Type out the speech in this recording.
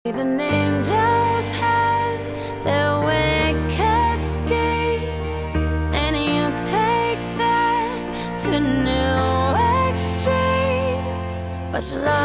Even angels have their wicked schemes, and you take that to new extremes. But your love